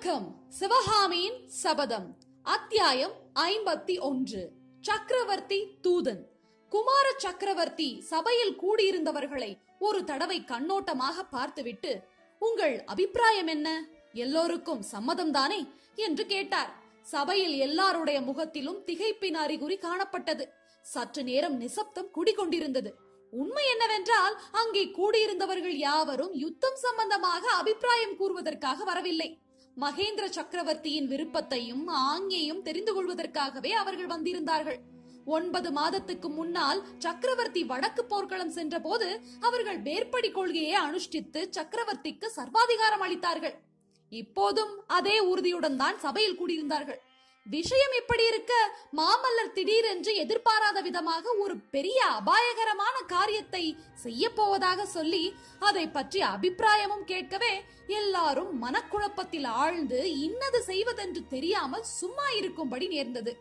வணக்கம். சிவகாமியின் சபதம். அத்தியாயம் 51. சக்கரவர்த்தி தூதன். குமார சக்கரவர்த்தி சபையில் கூடியிருந்தவர்களை ஒரு தடவை கண்ணோட்டமாக பார்த்துவிட்டு, உங்கள் அபிப்பிராயம் என்ன? எல்லோருக்கும் சம்மதம்தானே என்று கேட்டார். சபையில் எல்லாருடைய முகத்திலும் திகைப்பின் அறிகுறி காணப்பட்டது. சற்று நேரம் நிசப்தம் குடிகொண்டிருந்தது. உண்மை என்னவென்றால், அங்கே கூடியிருந்தவர்கள் யாவரும் யுத்தம் சம்பந்தமாக அபிப்பிராயம் கூறுவதற்காக வரவில்லை. மகேந்திர சக்கரவர்த்தியின் விருப்பத்தையும் ஆங்கையும் தெரிந்து கொள்வதற்காகவே அவர்கள் வந்திருந்தார்கள். 9 மாதத்துக்கு முன்னால் சக்கரவர்த்தி வடக்கு போர்க்களம் சென்ற போது அவர்கள் வேற்படி கொள்கையை அனுஷ்டித்து சக்கரவர்த்திக்கு சர்வாதிகாரம் அளித்தார்கள். இப்போதும் அதே உறுதியுடன் தான் சபையில் கூடியிருந்தார்கள். விஷயம் எப்படி இருக்க, மாமல்லர் திடீரென்று எதிர்பாராத விதமாக ஒரு பெரிய அபாயகரமான காரியத்தை செய்ய போவதாக சொல்லி அதை பற்றி அபிப்பிராயமும் கேட்கவே எல்லாரும் மனக்குழப்பத்தில் ஆழ்ந்து இன்னது செய்வதென்று தெரியாமல் சும்மா இருக்கும்படி நேர்ந்தது.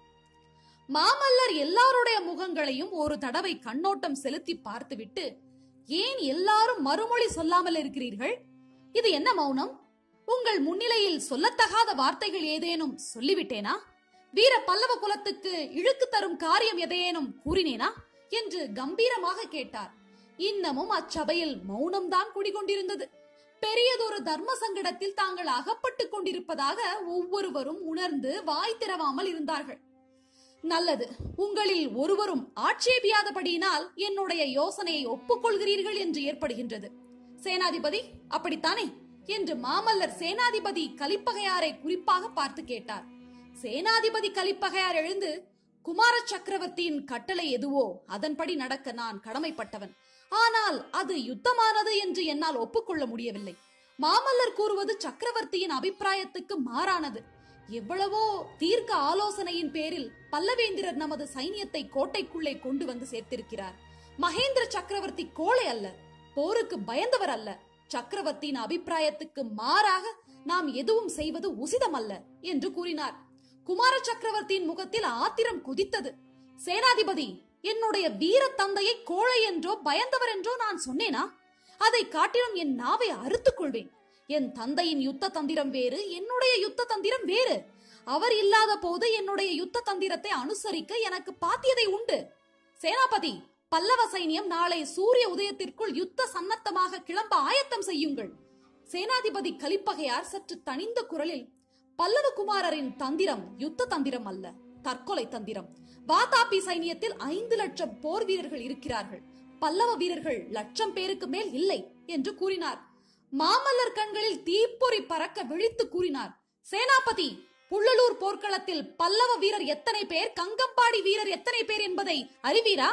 மாமல்லர் எல்லாருடைய முகங்களையும் ஒரு தடவை கண்ணோட்டம் செலுத்தி பார்த்துவிட்டு, ஏன் எல்லாரும் மறுமொழி சொல்லாமல் இருக்கிறீர்கள்? இது என்ன மௌனம்? உங்கள் முன்னிலையில் சொல்லத்தகாத வார்த்தைகள் ஏதேனும் சொல்லிவிட்டேனா? வீர பல்லவ குலத்துக்கு இழுக்கு தரும் காரியம் எதையேனும் கூறினேனா என்று கம்பீரமாக கேட்டார். இன்னமும் அச்சபையில் மௌனம்தான் குடிகொண்டிருந்தது. பெரியதொரு தர்ம சங்கடத்தில் தாங்கள் அகப்பட்டுக் கொண்டிருப்பதாக ஒவ்வொருவரும் உணர்ந்து வாய் திறவாமல் இருந்தார்கள். நல்லது, உங்களில் ஒருவரும் ஆட்சேபியாதபடியினால் என்னுடைய யோசனையை ஒப்புக்கொள்கிறீர்கள் என்று ஏற்படுகின்றது. சேனாதிபதி, அப்படித்தானே என்று மாமல்லர் சேனாதிபதி கலிப்பகையாரை குறிப்பாக பார்த்து கேட்டார். சேனாதிபதி கலிப்பகையார் எழுந்து, குமார சக்கரவர்த்தியின் கட்டளை எதுவோ அதன்படி நடக்க நான் கடமைப்பட்டவன். ஆனால் அது யுத்தமானது என்று என்னால் ஒப்புக்கொள்ள முடியவில்லை. மாமல்லர் கூறுவது சக்கரவர்த்தியின் அபிப்பிராயத்துக்கு மாறானது. எவ்வளவோ தீர்க்க ஆலோசனையின் பேரில் பல்லவேந்திரர் நமது சைனியத்தை கோட்டைக்குள்ளே கொண்டு வந்து சேர்த்திருக்கிறார். மகேந்திர சக்கரவர்த்தி கோழை அல்ல, போருக்கு பயந்தவர் அல்ல. சக்கரவர்த்தியின் அபிப்பிராயத்துக்கு மாறாக நாம் எதுவும் செய்வது உசிதம் அல்ல என்று கூறினார். குமார சக்கரவர்த்தியின் முகத்தில் ஆத்திரம் குதித்தது. சேனாதிபதி, என்னுடைய வீர தந்தையை கோழை என்றோ பயந்தவர் என்றோ நான் சொன்னேனா? அதை காட்டிலும் என் நாவை அறுத்துக் கொள்வேன். என் தந்தையின் யுத்த தந்திரம் வேறு, என்னுடைய யுத்த தந்திரம் வேறு. அவர் இல்லாத போது என்னுடைய யுத்த தந்திரத்தை அனுசரிக்க எனக்கு பாத்தியதை உண்டு. சேனாபதி, பல்லவ சைனியம் நாளை சூரிய உதயத்திற்குள் யுத்த சன்னத்தமாக கிளம்ப ஆயத்தம் செய்யுங்கள். சேனாதிபதி கலிப்பகையார் சற்று தனிந்த குரலில், பல்லவ குமாரரின் தந்திரம் யுத்த தந்திரம் அல்ல, தற்கொலை தந்திரம். வாதாபி சைனியத்தில் 5 லட்சம் போர் வீரர்கள் இருக்கிறார்கள். பல்லவ வீரர்கள் 1,00,000 பேருக்கு மேல் இல்லை என்று கூறினார். மாமல்லர் கண்களில் தீப்பொறி பறக்க விழித்து கூறினார், சேனாபதி, புள்ளலூர் போர்க்களத்தில் பல்லவ வீரர் எத்தனை பேர், கங்கம்பாடி வீரர் எத்தனை பேர் என்பதை அறிவீரா?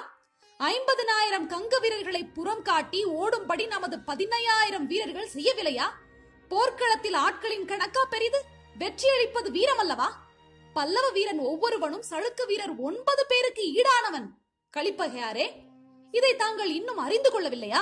50,000 கங்க வீரர்களை புறம் காட்டி ஓடும்படி நமது 15,000 வீரர்கள் செய்யவில்லையா? போர்க்களத்தில் ஆட்களின் கணக்கா பெரிது? வெற்றியளிப்பது வீரம் அல்லவா? பல்லவ வீரன் ஒவ்வொருவனும் சளுக்க வீரர் 9 பேருக்கு ஈடானவன். கலிப்பகையாரே, இதை தாங்கள் இன்னும் அறிந்து கொள்ளவில்லையா?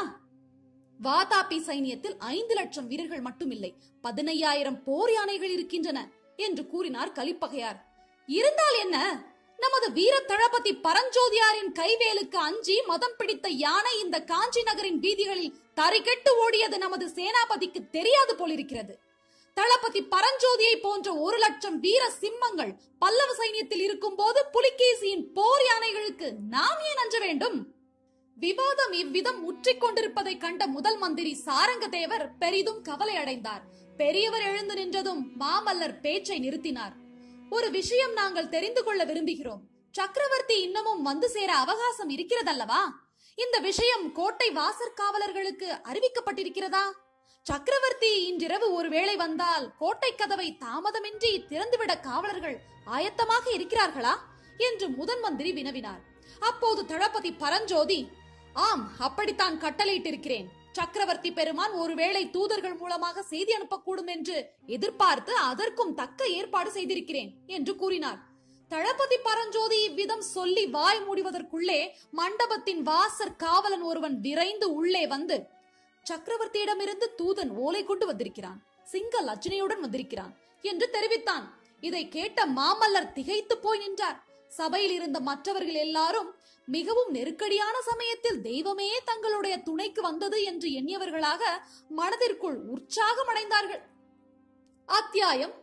வாதாபி சைனியத்தில் 5 லட்சம் வீரர்கள் மட்டுமில்லை, 15,000 போர் யானைகள் இருக்கின்றன என்று கூறினார் கலிப்பகையார். இருந்தால் என்ன? நமது வீர தளபதி பரஞ்சோதியாரின் கைவேலுக்கு அஞ்சி மதம் பிடித்த யானை இந்த காஞ்சி நகரின் வீதிகளில் தறிகெட்டு ஓடியது நமது சேனாபதிக்கு தெரியாது போலிருக்கிறது. தளபதி பரஞ்சோதியை போன்ற 1 லட்சம் வீர சிம்மங்கள் பல்லவ சைனியத்தில் இருக்கும் போது புலிகேசியின் போர் யானைகளுக்கு நாம் ஏன் அஞ்ச வேண்டும்? விவாதம் இவ்விதம் முற்றிக் கொண்டிருப்பதை கண்ட முதல் மந்திரி சாரங்கதேவர் பெரிதும் கவலை அடைந்தார். பெரியவர் எழுந்து நின்றதும் மாமல்லர் பேச்சை நிறுத்தினார். ஒரு விஷயம் நாங்கள் தெரிந்து கொள்ள விரும்புகிறோம். சக்கரவர்த்தி இன்னமும் வந்து சேர அவகாசம் இருக்கிறதல்லவா? இந்த விஷயம் கோட்டை வாசற்காவலர்களுக்கு அறிவிக்கப்பட்டிருக்கிறதா? சக்கரவர்த்தி இன்றிரவு ஒருவேளை வந்தால் கோட்டை கதவை தாமதமின்றி திறந்துவிட காவலர்கள் ஆயத்தமாக இருக்கிறார்களா என்று முதன் மந்திரி வினவினார். அப்போது தளபதி பரஞ்சோதி, ஆம், அப்படித்தான் கட்டளையிட்டிருக்கிறேன். சக்கரவர்த்தி பெருமான் ஒருவேளை தூதர்கள் மூலமாக செய்தி அனுப்பக்கூடும் என்று எதிர்பார்த்து அதற்கும் தக்க ஏற்பாடு செய்திருக்கிறேன் என்று கூறினார். தளபதி பரஞ்சோதி இவ்விதம் சொல்லி வாய் மூடுவதற்குள்ளே மண்டபத்தின் வாசற் காவலன் ஒருவன் விரைந்து உள்ளே வந்து, சக்கரவர்த்தியிடமிருந்து தூதன் ஓலை கொண்டு வந்திருக்கிறான், சிங்க லட்சணையுடன் வந்திருக்கிறான் என்று தெரிவித்தான். இதை கேட்ட மாமல்லர் திகைத்து போய் நின்றார். சபையில் இருந்த மற்றவர்கள் எல்லாரும் மிகவும் நெருக்கடியான சமயத்தில் தெய்வமே தங்களுடைய துணைக்கு வந்தது என்று எண்ணியவர்களாக மனதிற்குள் உற்சாகம் அடைந்தார்கள். அத்தியாயம்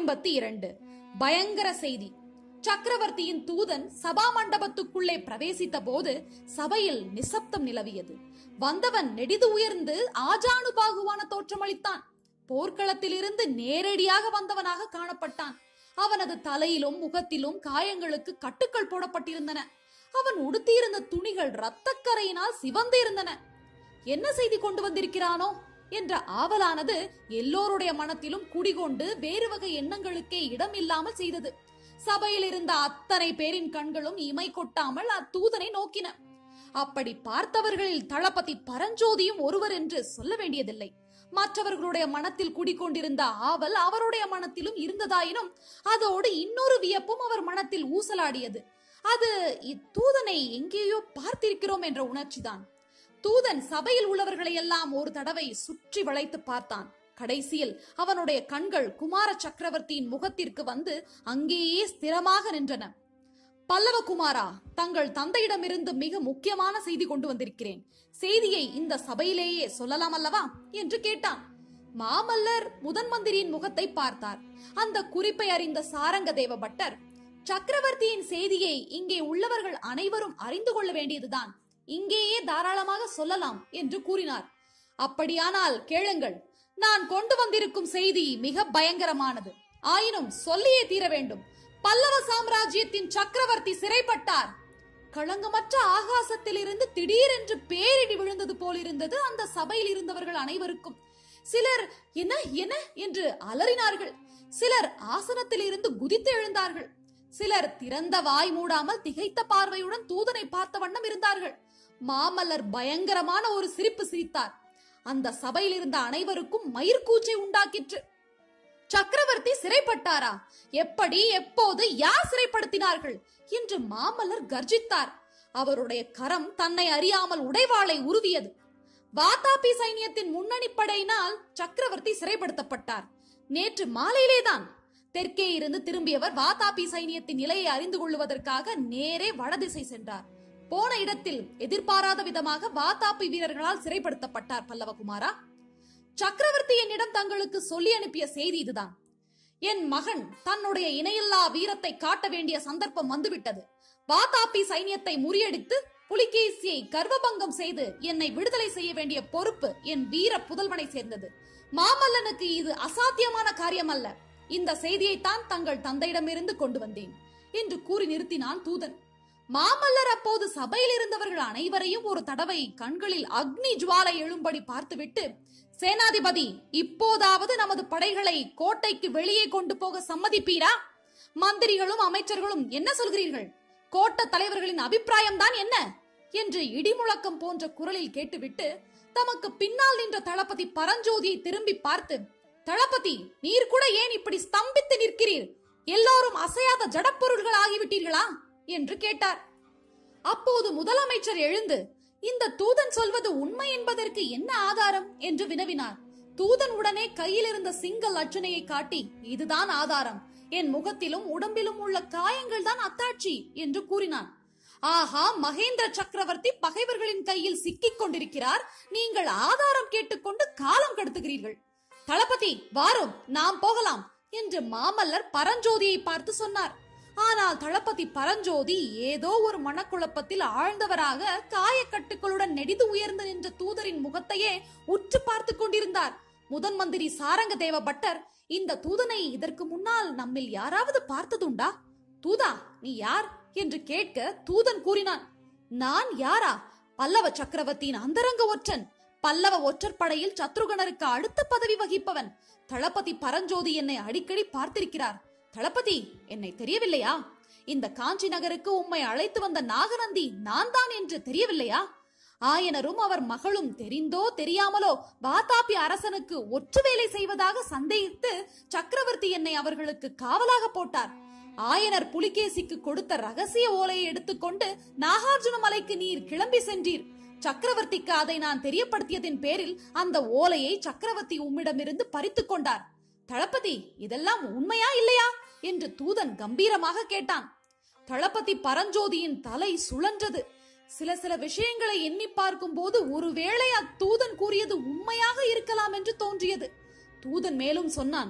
52. பயங்கர செய்தி. சக்கரவர்த்தியின் தூதன் சபா மண்டபத்துக்குள்ளே பிரவேசித்த போது சபையில் நிசப்தம் நிலவியது. வந்தவன் நெடிது உயர்ந்து ஆஜானுபாகுவான தோற்றமளித்தான். போர்க்களத்திலிருந்து நேரடியாக வந்தவனாக காணப்பட்டான். அவனது தலையிலும் முகத்திலும் காயங்களுக்கு கட்டுக்கள் போடப்பட்டிருந்தன. அவன் உடுத்தியிருந்த துணிகள் இரத்தக்கரையினால் சிவந்து இருந்தன. என்ன செய்தி கொண்டு வந்திருக்கிறானோ என்ற ஆவலானது எல்லோருடைய மனத்திலும் குடிகொண்டு வேறு வகை எண்ணங்களுக்கே இடம் இல்லாமல் செய்தது. சபையில் இருந்த அத்தனை பேரின் கண்களும் இமை கொட்டாமல் அத்தூதனை நோக்கின. அப்படி பார்த்தவர்களில் தளபதி பரஞ்சோதியும் ஒருவர் என்று சொல்ல வேண்டியதில்லை. மற்றவர்களுடைய மனத்தில் குடிக்கொண்டிருந்த ஆவல் அவருடைய மனத்திலும் இருந்ததாயினும் அதோடு இன்னொரு வியப்பும் அவர் மனத்தில் ஊசலாடியது. அது இத்தூதனை எங்கேயோ பார்த்திருக்கிறோம் என்ற உணர்ச்சிதான். தூதன் சபையில் உள்ளவர்களை எல்லாம் ஒரு தடவை சுற்றி வளைத்து பார்த்தான். கடைசியில் அவனுடைய கண்கள் குமார சக்கரவர்த்தியின் முகத்திற்கு வந்து அங்கேயே ஸ்திரமாக நின்றன. பல்லவ குமாரா, தங்கள் தந்தையிடமிருந்து மிக முக்கியமான செய்தி கொண்டு வந்திருக்கிறேன். செய்தியை இந்த சபையிலேயே சொல்லலாம் அல்லவா என்று கேட்டான். மாமல்லர் முதன் மந்திரியின் முகத்தை பார்த்தார். அந்த குறிப்பை அறிந்த சாரங்க தேவ பட்டர், சக்கரவர்த்தியின் செய்தியை இங்கே உள்ளவர்கள் அனைவரும் அறிந்து கொள்ள வேண்டியதுதான், இங்கேயே தாராளமாக சொல்லலாம் என்று கூறினார். அப்படியானால் கேளுங்கள், நான் கொண்டு வந்திருக்கும் செய்தி மிக பயங்கரமானது. ஆயினும் சொல்லியே தீர வேண்டும். பல்லவ சாம்ராஜ்யத்தின் சக்கரவர்த்தி சிறைப்பட்டார். களங்கமற்ற ஆகாசத்தில் இருந்து திடீரென்று பேரிடி விழுந்தது போலிருந்தது அந்த சபையில் இருந்தவர்கள் அனைவருக்கும். சிலர் என்ன என்ன என்று அலறினார்கள். சிலர் ஆசனத்தில் இருந்து குதித்து எழுந்தார்கள். சிலர் திறந்த வாய் மூடாமல் திகைத்த பார்வையுடன் தூதனை பார்த்த வண்ணம் இருந்தார்கள். மாமல்லர் பயங்கரமான ஒரு சிரிப்பு சிரித்தார். அந்த சபையில் இருந்த அனைவருக்கும் மயிர்கூச்சை உண்டாக்கிற்று. சக்கரவர்த்தி சிறைப்பட்டாரா? எப்படி, எப்போது, யார் சிறைப்படுத்தினார்கள் என்று மாமல்லர் கர்ஜித்தார். அவருடைய கரம் தன்னை அறியாமல் உடைவாளை உருவியது. வாதாபி சைனியத்தின் முன்னணி படையினால் சக்கரவர்த்தி சிறைப்படுத்தப்பட்டார். நேற்று மாலையிலேதான். தெற்கே இருந்து திரும்பியவர் வாதாபி சைனியத்தின் நிலையை அறிந்து கொள்வதற்காக நேரே வடதிசை சென்றார். போன இடத்தில் எதிர்பாராத விதமாக வாதாபி வீரர்களால் சிறைப்படுத்தப்பட்டார். பல்லவகுமாரா, சக்கரவர்த்தி என்னிடம் தங்களுக்கு சொல்லி அனுப்பிய செய்தி இதுதான். என் மகன் தன்னுடைய இணையில்லா வீரத்தை காட்ட வேண்டிய சந்தர்ப்பம் வந்துவிட்டது. வாதாபி சைனியத்தை முறியடித்து புலிகேசியை கர்வபங்கம் செய்து என்னை விடுதலை செய்ய வேண்டிய பொறுப்பு என் வீர புதல்வனை சேர்ந்தது. மாமல்லனுக்கு இது அசாத்தியமான காரியம் அல்ல. இந்த செய்தியைத்தான் தங்கள் தந்தையிடமிருந்து கொண்டு வந்தேன் என்று கூறி நிறுத்தினான் தூதன். மாமல்லர் அப்போது சபையில் இருந்தவர்கள் அனைவரையும் ஒரு தடவை கண்களில் அக்னி ஜுவாலை எழும்படி பார்த்துவிட்டு, சேனாதிபதி, இப்போதாவது நமது படைகளை கோட்டைக்கு வெளியே கொண்டு போக சம்மதிப்பீரா? மந்திரிகளும் அமைச்சர்களும் என்ன சொல்கிறீர்கள்? கோட்ட தலைவர்களின் அபிப்பிராயம் தான் என்ன என்று இடிமுழக்கம் போன்ற குரலில் கேட்டுவிட்டு தமக்கு பின்னால் நின்ற தளபதி பரஞ்சோதியை திரும்பி பார்த்து, தளபதி, நீர் கூட ஏன் இப்படி ஸ்தம்பித்து நிற்கிறீர்? எல்லோரும் அசையாத ஜடப்பொருள்கள் ஆகிவிட்டீர்களா என்று கேட்டார். அப்போது முதலமைச்சர் எழுந்து, இந்த தூதன் சொல்வது உண்மை என்பதற்கு என்ன ஆதாரம் என்று வினவினார். தூதன் உடனே கையில் இருந்த சிங்க லட்சணையை காட்டி, இதுதான் ஆதாரம், என் முகத்திலும் உடம்பிலும் உள்ள காயங்கள் தான் அத்தாட்சி என்று கூறினான். ஆஹா, மகேந்திர சக்கரவர்த்தி பகைவர்களின் கையில் சிக்கிக் கொண்டிருக்கிறார். நீங்கள் ஆதாரம் கேட்டுக்கொண்டு காலம் கடத்துகிறீர்கள். தளபதி, வாரும், நாம் போகலாம் என்று மாமல்லர் பரஞ்சோதியை பார்த்து சொன்னார். ஆனால் தளபதி பரஞ்சோதி ஏதோ ஒரு மனக்குழப்பத்தில் ஆழ்ந்தவராக காயக்கட்டுகளுடன் நெடிது உயர்ந்து நின்ற தூதரின் முகத்தையே உற்று பார்த்து கொண்டிருந்தார். முதன் மந்திரி சாரங்க தேவ பட்டர், இந்த தூதனை இதற்கு முன்னால் நம்மில் யாராவது பார்த்ததுண்டா? தூதா, நீ யார் என்று கேட்க தூதன் கூறினான், நான் யாரா? பல்லவ சக்கரவர்த்தியின் அந்தரங்க ஒற்றன். பல்லவ ஒற்றர் படையில் சத்ருகணருக்கு அடுத்த பதவி வகிப்பவன். தளபதி பரஞ்சோதி என்னை அடிக்கடி பார்த்திருக்கிறார். தளபதி, என்னை தெரியவில்லையா? இந்த காஞ்சி நகருக்கு உம்மை அழைத்து வந்த நாகநந்தி நான் தான் என்று தெரியவில்லையா? ஆயனரும் அவர் மகளும் தெரிந்தோ தெரியாமலோ வாதாபி அரசனுக்கு ஒற்று வேலை செய்வதாக சந்தேகித்து சக்கரவர்த்தி என்னை அவர்களுக்கு காவலாக போட்டார். ஆயனர் புலிகேசிக்கு கொடுத்த ரகசிய ஓலையை எடுத்துக்கொண்டு நாகார்ஜுன மலைக்கு நீர் கிளம்பி சென்றீர். சக்கரவர்த்திக்கு அதை நான் தெரியப்படுத்தியதின் பேரில் அந்த ஓலையை சக்கரவர்த்தி உம்மிடமிருந்து பறித்து கொண்டார். தளபதி, இதெல்லாம் உண்மையா இல்லையா என்று தூதன் கம்பீரமாக கேட்டான். தளபதி பரஞ்சோதியின் தலை சுழன்றது. சில விஷயங்களை எண்ணி பார்க்கும் போது ஒருவேளை அத்தூதன் கூறியது உண்மையாக இருக்கலாம் என்று தோன்றியது. தூதன் மேலும் சொன்னான்,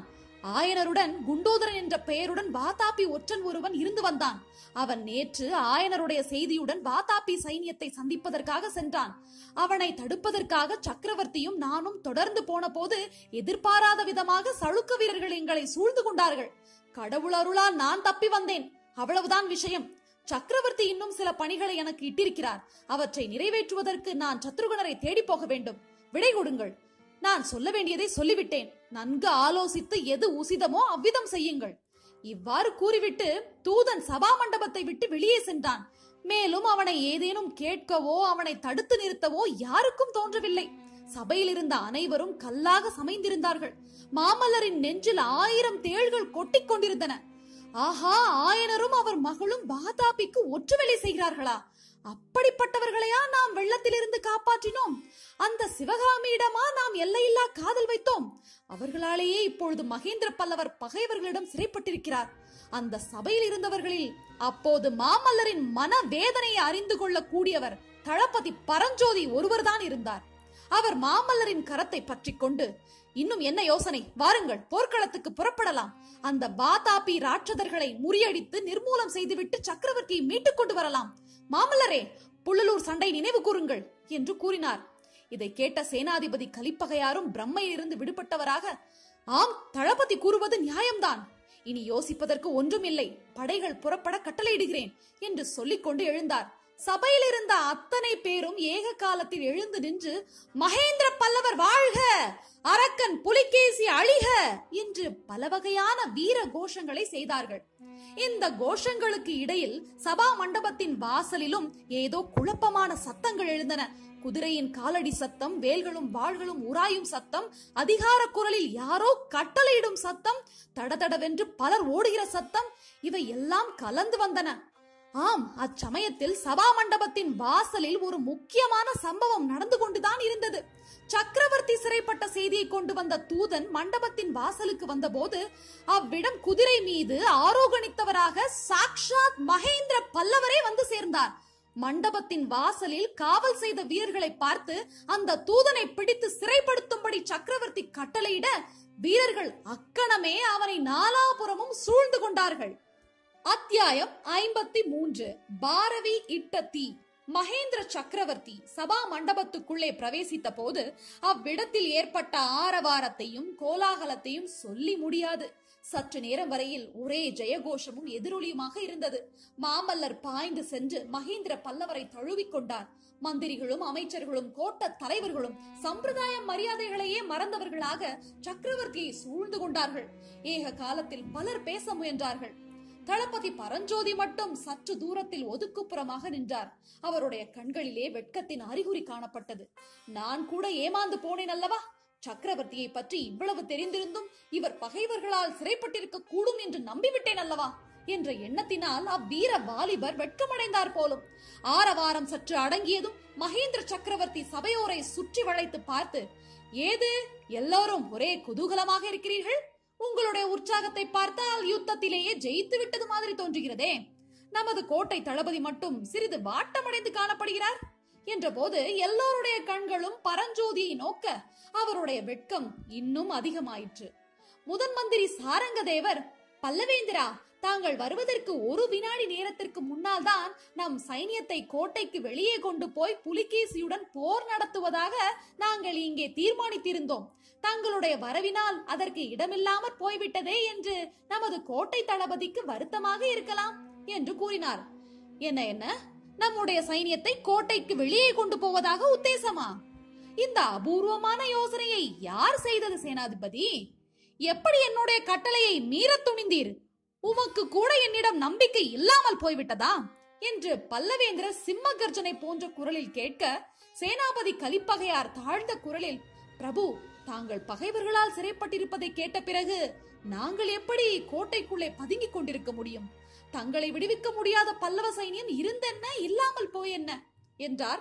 ஆயனருடன் குண்டோதரன் என்ற பெயருடன் வாதாபி ஒற்றன் ஒருவன் இருந்து வந்தான். அவன் நேற்று ஆயனருடைய செய்தியுடன் வாதாபி சைனியத்தை சந்திப்பதற்காக சென்றான். அவனை தடுப்பதற்காக சக்கரவர்த்தியும் நானும் தொடர்ந்து போன போது எதிர்பாராத விதமாக சளுக்க வீரர்கள் எங்களை சூழ்ந்து கொண்டார்கள். கடவுள் அருளால் நான் தப்பி வந்தேன். அவ்வளவுதான் விஷயம். சக்கரவர்த்தி இன்னும் சில பணிகளை எனக்கு இட்டிருக்கிறார். அவற்றை நிறைவேற்றுவதற்கு நான் சத்ருகனரை தேடி போக வேண்டும். விடை கொடுங்கள். நான் சொல்ல வேண்டியதை சொல்லிவிட்டேன். நன்கு ஆலோசித்து எது உசிதமோ அவ்விதம் செய்யுங்கள். இவ்வாறு கூறிவிட்டு தூதன் சபா மண்டபத்தை விட்டு வெளியே சென்றான். மேலும் அவனை ஏதேனும் கேட்கவோ அவனை தடுத்து நிறுத்தவோ யாருக்கும் தோன்றவில்லை. சபையில் இருந்த அனைவரும் கல்லாக சமைந்திருந்தார்கள். மாமல்லரின் நெஞ்சில் 1000 தேள்கள் கொட்டிக் கொண்டிருந்தன. ஆஹா, ஆயனரும் அவர் மகளும் வாதாபிக்கு ஒற்றுவேலை செய்கிறார்களா? அப்படிப்பட்டவர்களையா நாம் வெள்ளத்திலிருந்து காப்பாற்றினோம்? அந்த சிவகாமியிடமா நாம் எல்லையில்லா காதல் வைத்தோம்? அவர்களாலேயே இப்பொழுது மகேந்திர பல்லவர் பகைவர்களிடம் சிறைப்பட்டிருக்கிறார். அந்த சபையில் இருந்தவர்களில் அப்போது மாமல்லரின் மன வேதனையை அறிந்து கொள்ள கூடியவர் தளபதி பரஞ்சோதி ஒருவர்தான் இருந்தார். அவர் மாமல்லரின் கரத்தை பற்றி கொண்டு, இன்னும் என்ன யோசனை? வாருங்கள், போர்க்களத்துக்கு புறப்படலாம். அந்த வாதாபி ராட்சதர்களை முறியடித்து நிர்மூலம் செய்துவிட்டு சக்கரவர்த்தியை மீட்டுக் கொண்டு வரலாம். மாமல்லரே, புள்ளலூர் சண்டை நினைவு கூறுங்கள் என்று கூறினார். இதை கேட்ட சேனாதிபதி கலிப்பகையாரும் பிரம்மையிலிருந்து விடுபட்டவராக, ஆம், தளபதி கூறுவது நியாயம்தான். இனி யோசிப்பதற்கு ஒன்றும் இல்லை. படைகள் புறப்பட கட்டளையிடுகிறேன் என்று சொல்லிக்கொண்டு எழுந்தார். சபையில் இருந்த அத்தனை பேரும் ஏக காலத்தில் எழுந்து நின்று, மகேந்திர பல்லவர் வாழ்க, அரக்கன் புலிகேசி அழிக என்று பல வகையான வீர கோஷங்களை செய்தார்கள். இந்த கோஷங்களுக்கு இடையில் சபா மண்டபத்தின் வாசலிலும் ஏதோ குழப்பமான சத்தங்கள் எழுந்தன. குதிரையின் காலடி சத்தம், வேல்களும் வாள்களும் உராயும் சத்தம், அதிகார குரலில் யாரோ கட்டளையிடும் சத்தம், தடதடவென்று பலர் ஓடுகிற சத்தம், இவை எல்லாம் கலந்து வந்தன. ஆம், அச்சமயத்தில் சபா மண்டபத்தின் வாசலில் ஒரு முக்கியமான சம்பவம் நடந்து கொண்டுதான் இருந்தது. சக்கரவர்த்தி சிறைப்பட்ட செய்தியை கொண்டு வந்த தூதன் மண்டபத்தின் வாசலுக்கு வந்தபோது அவ்விடம் குதிரை மீது ஆரோகணித்தவராக சாக்ஷாத் மகேந்திர பல்லவரே வந்து சேர்ந்தார். மண்டபத்தின் வாசலில் காவல் செய்த வீரர்களை பார்த்து அந்த தூதனை பிடித்து சிறைப்படுத்தும்படி சக்கரவர்த்தி கட்டளையிட வீரர்கள் அக்கணமே அவனை நாலாபுறமும் சூழ்ந்து கொண்டார்கள். அத்தியாயம் 53. பாரவி இட்ட தீ. மகேந்திர சக்கரவர்த்தி சபா மண்டபத்துக்குள்ளே பிரவேசித்த போது அவ்விடத்தில் ஏற்பட்ட ஆரவாரத்தையும் கோலாகலத்தையும் சொல்லி முடியாது. சற்று நேரம் வரையில் ஒரே ஜெயகோஷமும் எதிரொலியுமாக இருந்தது. மாமல்லர் பாய்ந்து சென்று மகேந்திர பல்லவரை தழுவிக்கொண்டார். மந்திரிகளும் அமைச்சர்களும் கோட்ட தலைவர்களும் சம்பிரதாய மரியாதைகளையே மறந்தவர்களாக சக்கரவர்த்தியை சூழ்ந்து கொண்டார்கள். ஏக காலத்தில் பலர் பேச முயன்றார்கள். தளபதி பரஞ்சோதி மட்டும் சற்று தூரத்தில் ஒதுக்குப்புறமாக நின்றார். அவருடைய கண்களிலே வெட்கத்தின் அறிகுறி காணப்பட்டது. நான் கூட ஏமாந்து போனேன் அல்லவா? சக்கரவர்த்தியை பற்றி இவ்வளவு தெரிந்திருந்தும் இவர் பகைவர்களால் சிறைப்பட்டிருக்க கூடும் என்று நம்பிவிட்டேன் அல்லவா என்ற எண்ணத்தினால் அவ்வீர வாலிபர் வெட்கமடைந்தார் போலும். ஆரவாரம் சற்று அடங்கியதும் மகேந்திர சக்கரவர்த்தி சபையோரை சுற்றி வளைத்து பார்த்து, ஏது எல்லோரும் ஒரே குதூகலமாக இருக்கிறீர்கள்? உங்களுடைய உற்சாகத்தை பார்த்தால் யுத்தத்திலேயே ஜெயித்து விட்டது மாதிரி தோன்றுகிறதே. நமது கோட்டை தளபதி மட்டும் சிறிது வாட்டமடைந்து காணப்படுகிறார் என்ற போது எல்லோருடைய கண்களும் பரஞ்சோதியை நோக்க அவருடைய வெட்கம் இன்னும் அதிகமாயிற்று. முதன் மந்திரி சாரங்க தேவர், பல்லவேந்திரா, தாங்கள் வருவதற்கு ஒரு வினாடி நேரத்திற்கு முன்னால் தான் நம் சைனியத்தை கோட்டைக்கு வெளியே கொண்டு போய் புலிகேசியுடன் போர் நடத்துவதாக நாங்கள் இங்கே தீர்மானித்திருந்தோம். தங்களுடைய வரவினால் அதற்கு இடமில்லாமற் போய்விட்டதே என்று நமது கோட்டை தளபதிக்கு வருத்தமாக இருக்கலாம் என்று கூறினார். என்ன நம்முடைய சைனியத்தை கோட்டைக்கு வெளியே கொண்டு போவதாக உத்தேசமா? இந்த அபூர்வமான யோசனையை யார் செய்தது சேனாதிபதி? எப்படி என்னுடைய கட்டளையை மீற துணிந்தீர்? உமக்கு கூட என்னிடம் நம்பிக்கை இல்லாமல் போய்விட்டதா என்று பல்லவேந்திர சிம்ம கர்ஜனை போன்ற குரலில் கேட்க, சேனாபதி கலிப்பகையார் தாழ்ந்த குரலில், பிரபு, தாங்கள் பகைவர்களால் சிறைப்பட்டிருப்பதை கேட்ட பிறகு நாங்கள் எப்படி கோட்டைக்குள்ளே பதுங்கிக் கொண்டிருக்க முடியும்? தங்களை விடுவிக்க முடியாத பல்லவ சைனியம் இருந்தென்ன, இல்லாமல் போயென்ன என்றார்.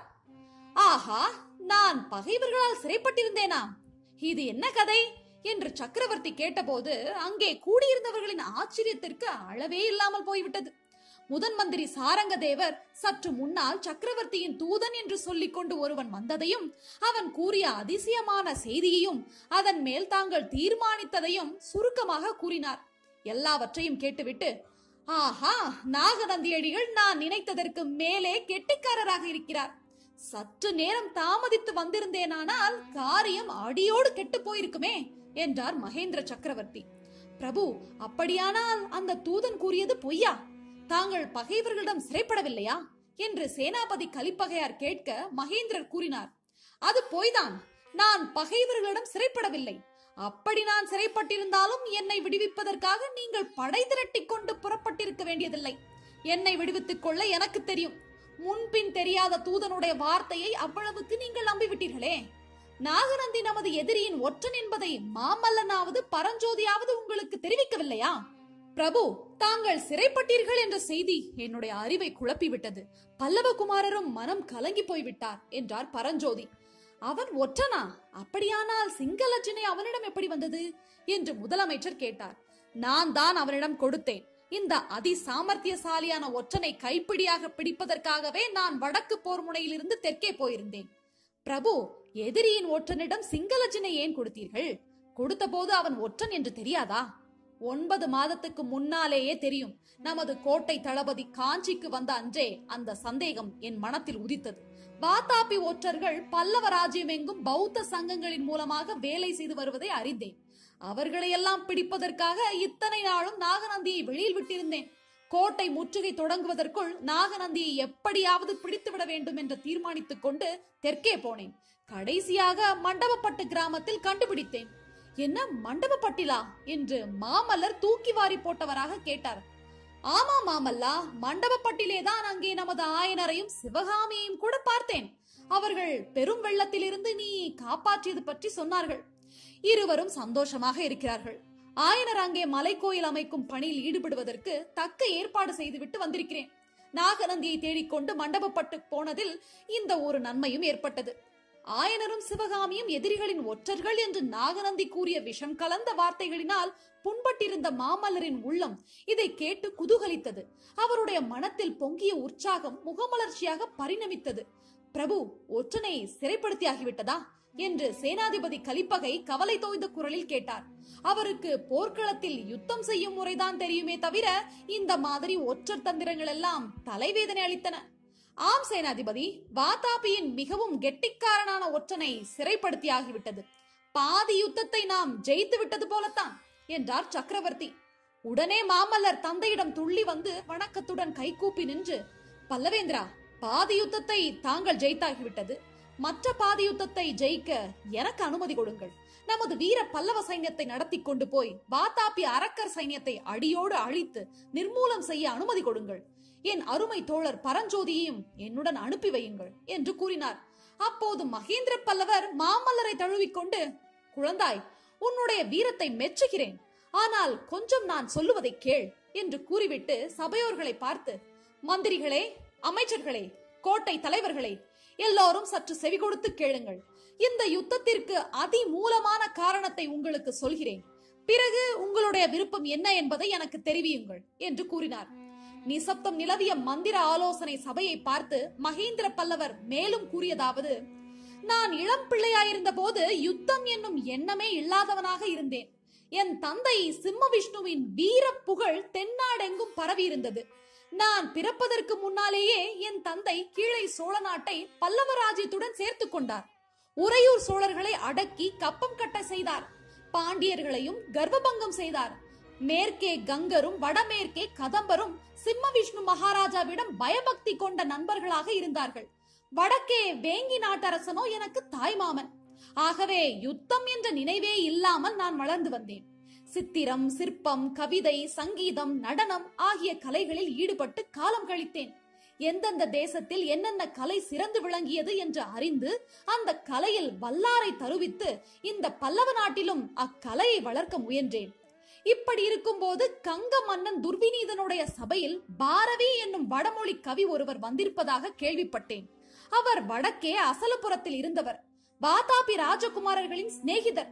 ஆஹா, நான் பகைவர்களால் சிறைப்பட்டிருந்தேனா? இது என்ன கதை என்று சக்கரவர்த்தி கேட்டபோது அங்கே கூடியிருந்தவர்களின் ஆச்சரியத்திற்கு அளவே இல்லாமல் போய்விட்டது. முதன் மந்திரி சாரங்க தேவர் சற்று முன்னால் சக்கரவர்த்தியின் தூதன் என்று சொல்லிக் கொண்டு ஒருவன் வந்ததையும் அவன் கூறிய அதிசயமான செய்தியையும் அதன் மேல் தாங்கள் தீர்மானித்ததையும் சுருக்கமாக கூறினார். எல்லாவற்றையும் கேட்டுவிட்டு, ஆஹா, நாகநந்தியடிகள் நான் நினைத்ததற்கு மேலே கெட்டிக்காரராக இருக்கிறார். சற்று நேரம் தாமதித்து வந்திருந்தேனானால் காரியம் அடியோடு கெட்டு போயிருக்குமே என்றார் மகேந்திர சக்கரவர்த்தி. பிரபு, அப்படியானால் அந்த தூதன் கூறியது பொய்யா? தாங்கள் பகைவர்களிடம் சிறைப்படவில்லையா என்று சேனாபதி கலிப்பகையார் கேட்க மகேந்திரர் கூறினார், அது பொய்தான். நான் பகைவர்களிடம் சிறைப்படவில்லை. அப்படி நான் சிறைப்பட்டிருந்தாலும் என்னை விடுவிப்பதற்காக நீங்கள் படை திரட்டிக் கொண்டு புறப்பட்டிருக்க வேண்டியதில்லை. என்னை விடுவித்துக் கொள்ள எனக்கு தெரியும். முன்பின் தெரியாத தூதனுடைய வார்த்தையை அவ்வளவுக்கு நீங்கள் நம்பிவிட்டீர்களே. நாகநந்தி நமது எதிரியின் ஒற்றன் என்பதை மாமல்லனாவது பரஞ்சோதியாவது உங்களுக்கு தெரிவிக்கவில்லையா? பிரபு, தாங்கள் சிறைப்பட்டீர்கள் என்ற செய்தி என்னுடைய அறிவை குழப்பிவிட்டது. பல்லவகுமாரரும் மனம் கலங்கி போய்விட்டார் என்றார் பரஞ்சோதி. அவன் ஒற்றனா? அப்படியானால் சிங்களஜினை அவனிடம் எப்படி வந்தது என்று முதலமைச்சர் கேட்டார். நான் தான் அவனிடம் கொடுத்தேன். இந்த அதி சாமர்த்தியசாலியான ஒற்றனை கைப்பிடியாக பிடிப்பதற்காகவே நான் வடக்கு போர் முனையிலிருந்து தெற்கே போயிருந்தேன். பிரபு, எதிரியின் ஒற்றனிடம் சிங்களஜினை ஏன் கொடுத்தீர்கள்? கொடுத்த போது அவன் ஒற்றன் என்று தெரியாதா? 9 மாதத்துக்கு முன்னாலேயே தெரியும். நமது கோட்டை தளபதி காஞ்சிக்கு வந்த அன்றே அந்த சந்தேகம் என் மனத்தில் உதித்தது. வாதாபி ஒற்றர்கள் பல்லவ ராஜ்யம் எங்கும் பௌத்த சங்கங்களின் மூலமாக வேலை செய்து வருவதை அறிந்தேன். அவர்களையெல்லாம் பிடிப்பதற்காக இத்தனை நாளும் நாகநந்தியை வெளியில் விட்டிருந்தேன். கோட்டை முற்றுகை தொடங்குவதற்குள் நாகநந்தியை எப்படியாவது பிடித்துவிட வேண்டும் என்று தீர்மானித்துக் கொண்டு தெற்கே போனேன். கடைசியாக மண்டபப்பட்டு கிராமத்தில் கண்டுபிடித்தேன். என்ன, மண்டபப்பட்டிலா என்று மாமல்லர் தூக்கி வாரி போட்டவராக கேட்டார். ஆமா மாமல்லா, மண்டபப்பட்டிலேதான் அங்கே நமது ஆயனரையும் சிவகாமியையும் கூட பார்த்தேன். அவர்கள் பெரும் வெள்ளத்திலிருந்து நீ காப்பாற்றியது பற்றி சொன்னார்கள். இருவரும் சந்தோஷமாக இருக்கிறார்கள். ஆயனர் அங்கே மலைக்கோயில் அமைக்கும் பணியில் ஈடுபடுவதற்கு தக்க ஏற்பாடு செய்துவிட்டு வந்திருக்கிறேன். நாகநந்தியை தேடிக்கொண்டு மண்டபப்பட்டு போனதில் இந்த ஒரு நன்மையும் ஏற்பட்டது. ஆயனரும் சிவகாமியும் எதிரிகளின் ஒற்றர்கள் என்று நாகநந்தி கூறிய விஷம் கலந்த வார்த்தைகளினால் புண்பட்டிருந்த மாமல்லரின் உள்ளம் இதை கேட்டு குதூகலித்தது. அவருடைய மனத்தில் பொங்கிய உற்சாகம் முகமலர்ச்சியாக பரிணமித்தது. பிரபு, ஒற்றனை சிறைப்படுத்தியாகிவிட்டதா என்று சேனாதிபதி கலிப்பகை கவலை தோய்ந்த குரலில் கேட்டார். அவருக்கு போர்க்களத்தில் யுத்தம் செய்யும் முறைதான் தெரியுமே தவிர இந்த மாதிரி ஒற்றர் தந்திரங்கள் எல்லாம் தலைவேதனை அளித்தன. ஆம் சேனாதிபதி, வாதாபியின் மிகவும் கெட்டிக்காரனான ஒற்றனை சிறைப்படுத்தியாகிவிட்டது. பாதி யுத்தத்தை நாம் ஜெயித்து விட்டது போலத்தான் என்றார் சக்கரவர்த்தி. உடனே மாமல்லர் தந்தையிடம் துள்ளி வந்து வணக்கத்துடன் கைகூப்பி நின்று, பல்லவேந்திரா, பாதி யுத்தத்தை தாங்கள் ஜெயித்தாகிவிட்டது. மற்ற பாதி யுத்தத்தை ஜெயிக்க எனக்கு அனுமதி கொடுங்கள். நமது வீர பல்லவ சைன்யத்தை நடத்தி கொண்டு போய் வாதாபி அரக்கர் சைன்யத்தை அடியோடு அழித்து நிர்மூலம் செய்ய அனுமதி கொடுங்கள். என் அருமை தோழர் பரஞ்சோதியையும் என்னுடன் அனுப்பி வையுங்கள் என்று கூறினார். அப்போது மகேந்திர பல்லவர் மாமல்லரை தழுவிக்கொண்டு, குழந்தாய், உன்னுடைய வீரத்தை மெச்சுகிறேன். ஆனால் கொஞ்சம் நான் சொல்லுவதை கேள் என்று கூறிவிட்டு சபையோர்களை பார்த்து, மந்திரிகளே, அமைச்சர்களே, கோட்டை தலைவர்களே, எல்லோரும் சற்று செவி கொடுத்து கேளுங்கள். இந்த யுத்தத்திற்கு அதிமூலமான காரணத்தை உங்களுக்கு சொல்கிறேன். பிறகு உங்களுடைய விருப்பம் என்ன என்பதை எனக்கு தெரிவியுங்கள் என்று கூறினார். நிசப்தம் நிலவிய மந்திர ஆலோசனை சபையை பார்த்து மகேந்திர பல்லவர் மேலும் கூறியதாவது, நான் இளம் பிள்ளையாயிருந்த போது யுத்தம் என்னும் எண்ணமே இல்லாதவனாக இருந்தேன். என் தந்தை சிம்ம விஷ்ணுவின் வீர புகழ் தென்னாடெங்கும் பரவி இருந்தது. நான் பிறப்பதற்கு முன்னாலேயே என் தந்தை கீழே சோழ நாட்டை பல்லவ ராஜ்யத்துடன் சேர்த்து கொண்டார். உறையூர் சோழர்களை அடக்கி கப்பம் கட்ட செய்தார். பாண்டியர்களையும் கர்ப்பபங்கம் செய்தார். மேற்கே கங்கரும் வடமேற்கே கதம்பரும் சிம்ம விஷ்ணு மகாராஜாவிடம் பயபக்தி கொண்ட நண்பர்களாக இருந்தார்கள். வடக்கே வேங்கி நாட்டரசனோ எனக்கு தாய்மாமன். ஆகவே யுத்தம் என்ற நினைவே இல்லாமல் நான் வளர்ந்து வந்தேன். சித்திரம், சிற்பம், கவிதை, சங்கீதம், நடனம் ஆகிய கலைகளில் ஈடுபட்டு காலம் கழித்தேன். எந்தெந்த தேசத்தில் என்னென்ன கலை சிறந்து விளங்கியது என்று அறிந்து அந்த கலையில் வல்லாரை தருவித்து இந்த பல்லவ நாட்டிலும் அக்கலையை வளர்க்க முயன்றேன். இப்படி இருக்கும் போது கங்க மன்னன் துர்விநீதனுடைய சபையில் பாரவி என்னும் வடமொழி கவி ஒருவர் வந்திருப்பதாக கேள்விப்பட்டேன். அவர் வடக்கே அசலபுரத்தில் இருந்தவர். வாதாபி ராஜகுமாரர்களின் சிநேகிதர்.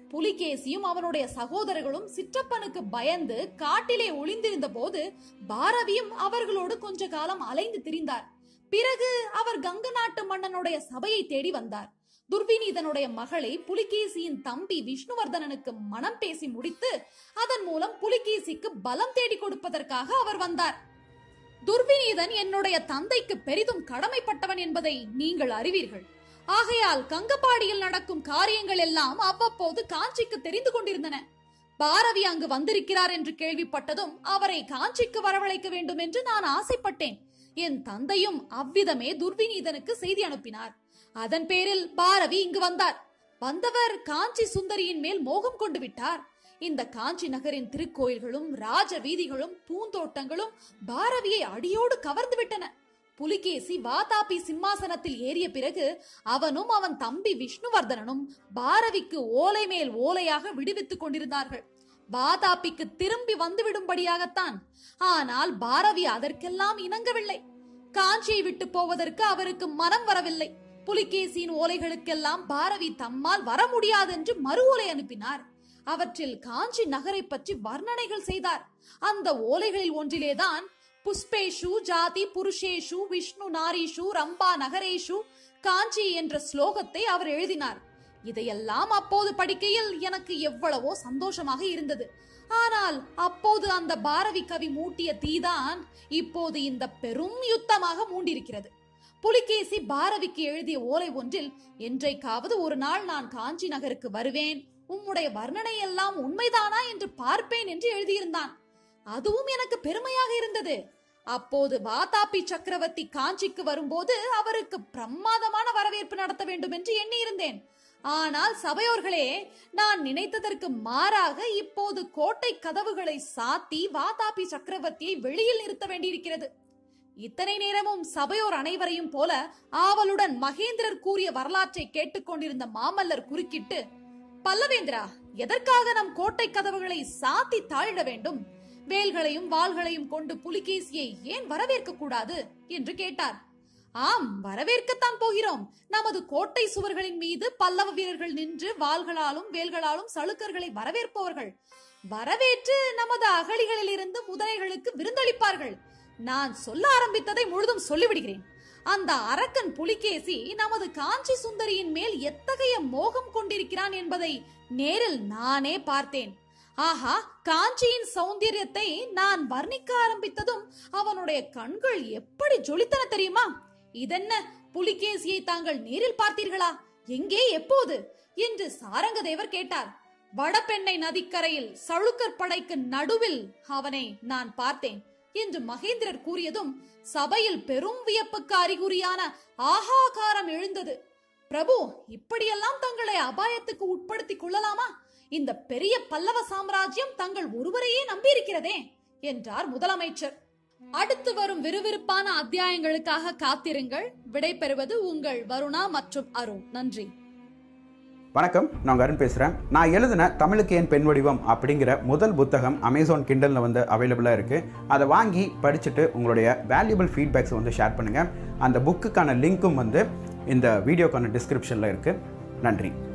புலிகேசியும் அவனுடைய சகோதரர்களும் சிற்றப்பனுக்கு பயந்து காட்டிலே ஒளிந்திருந்த போது பாரவியும் அவர்களோடு கொஞ்ச காலம் அலைந்து திரிந்தார். பிறகு அவர் கங்க நாட்டு மன்னனுடைய சபையை தேடி வந்தார். துர்விநீதனுடைய மகளை புலிகேசியின் தம்பி விஷ்ணுவர்தனனுக்கு மனம் பேசி முடித்து அதன் மூலம் புலிகேசிக்கு பலம் தேடி கொடுப்பதற்காக அவர் வந்தார். துர்விநீதன் என்னுடைய தந்தைக்கு பெரிதும் கடமைப்பட்டவன் என்பதை நீங்கள் அறிவீர்கள். ஆகையால் கங்கபாடியில் நடக்கும் காரியங்கள் எல்லாம் அவ்வப்போது காஞ்சிக்கு தெரிந்து கொண்டிருந்தன. பாரவி அங்கு வந்திருக்கிறார் என்று கேள்விப்பட்டதும் அவரை காஞ்சிக்கு வரவழைக்க வேண்டும் என்று நான் ஆசைப்பட்டேன். என் தந்தையும் அவ்விதமே துர்விநீதனுக்கு செய்தி அனுப்பினார். அதன் பேரில் பாரவி இங்கு வந்தார். வந்தவர் காஞ்சி சுந்தரியின் மேல் மோகம் கொண்டு விட்டார். இந்த காஞ்சி நகரின் திருக்கோயில்களும் ராஜ வீதிகளும் பூந்தோட்டங்களும் பாரவியை அடியோடு கவர்ந்து விட்டன. புலிகேசி வாதாபி சிம்மாசனத்தில் ஏறிய பிறகு அவனும் அவன் தம்பி விஷ்ணுவர்தனனும் பாரவிக்கு ஓலை மேல் ஓலையாக விடுவித்துக் கொண்டிருந்தார்கள். வாதாபிக்கு திரும்பி வந்துவிடும்படியாகத்தான். ஆனால் பாரவி அதற்கெல்லாம் இணங்கவில்லை. காஞ்சியை விட்டு போவதற்கு அவருக்கு மனம் வரவில்லை. புலிகேசியின் ஓலைகளுக்கெல்லாம் பாரவி தம்மால் வர முடியாது என்று மறு ஓலை அனுப்பினார். அவற்றில் காஞ்சி நகரை பற்றி வர்ணனைகள் செய்தார். அந்த ஓலைகளில் ஒன்றிலேதான் புஷ்பேஷு ஜாதி புருஷேஷு விஷ்ணு நாரீஷு ரம்பா நகரேஷு காஞ்சி என்ற ஸ்லோகத்தை அவர் எழுதினார். இதையெல்லாம் அப்போது படிக்கையில் எனக்கு எவ்வளவோ சந்தோஷமாக இருந்தது. ஆனால் அப்போது அந்த பாரவி கவி மூட்டிய தீதான் இப்போது இந்த பெரும் யுத்தமாக மூண்டிருக்கிறது. புலிகேசி பாரவிக்கு எழுதிய ஓலை ஒன்றில், என்றைக்காவது ஒரு நாள் நான் காஞ்சி நகருக்கு வருவேன், உம்முடைய வர்ணனை எல்லாம் உண்மைதானா என்று பார்ப்பேன் என்று எழுதியிருந்தான். அதுவும் எனக்கு பெருமையாக இருந்தது. அப்போது வாதாபி சக்கரவர்த்தி காஞ்சிக்கு வரும்போது அவருக்கு பிரமாதமான வரவேற்பு நடத்த வேண்டும் என்று எண்ணியிருந்தேன். ஆனால் சபையோர்களே, நான் நினைத்ததற்கு மாறாக இப்போது கோட்டை கதவுகளை சாத்தி வாதாபி சக்கரவர்த்தியை வெளியில் நிறுத்த வேண்டியிருக்கிறது. இத்தனை நேரமும் சபையோர் அனைவரையும் போல ஆவலுடன் மகேந்திரர் கூறிய வரலாற்றை கேட்டுக்கொண்டிருந்த மாமல்லர் குறுக்கிட்டு, பல்லவேந்திரா, எதற்காக நம் கோட்டை கதவுகளை சாத்தி தாழிட வேண்டும்? வேல்களையும் வாள்களையும் கொண்டு புலிகேசியை ஏன் வரவேற்க கூடாது என்று கேட்டார். ஆம், வரவேற்கத்தான் போகிறோம். நமது கோட்டை சுவர்களின் மீது பல்லவ வீரர்கள் நின்று வாள்களாலும் வேல்களாலும் சளுக்கர்களை வரவேற்பவர்கள். வரவேற்று நமது அகழிகளில் இருந்து முதலைகளுக்கு விருந்தளிப்பார்கள். நான் சொல்ல ஆரம்பித்ததை முழுதும் சொல்லிவிடுகிறேன். அந்த அரக்கன் புலிகேசி நமது காஞ்சி சுந்தரியின் மேல் எத்தகைய மோகம் கொண்டிருக்கிறான் என்பதை நேரில் நானே பார்த்தேன். ஆஹா, காஞ்சியின் சௌந்தரியத்தை நான் வர்ணிக்க ஆரம்பித்ததும் அவனுடைய கண்கள் எப்படி ஜொலித்தன தெரியுமா? இதென்ன, புலிகேசியை தாங்கள் நேரில் பார்த்தீர்களா? எங்கே, எப்போது என்று சாரங்கதேவர் கேட்டார். வடபெண்ணை நதிக்கரையில் சளுக்கர் படைக்கு நடுவில் அவனை நான் பார்த்தேன் என்று மகேந்திரர் கூறியதும் சபையில் பெரும் வியப்புக்கு அறிகுறியான ஆகாகாரம் எழுந்தது. பிரபு, இப்படியெல்லாம் தங்களை அபாயத்துக்கு உட்படுத்திக் கொள்ளலாமா? இந்த பெரிய பல்லவ சாம்ராஜ்யம் தங்கள் ஒருவரையே நம்பியிருக்கிறதே என்றார் முதலமைச்சர். அடுத்து வரும் விறுவிறுப்பான அத்தியாயங்களுக்காக காத்திருங்கள். விடைபெறுவது உங்கள் வருணா மற்றும் அருண். நன்றி. வணக்கம், நான் அருண் பேசுகிறேன். நான் எழுதின தமிழுக்கு ஏன் பெண் வடிவம் அப்படிங்கிற முதல் புத்தகம் அமேசான் கிண்டலில் வந்து அவைலபிளாக இருக்குது. அதை வாங்கி படிச்சுட்டு உங்களுடைய வேல்யூபிள் ஃபீட்பேக்ஸை வந்து ஷேர் பண்ணுங்கள். அந்த புக்குக்கான லிங்க்கும் வந்து இந்த வீடியோக்கான டிஸ்கிரிப்ஷனில் இருக்குது. நன்றி.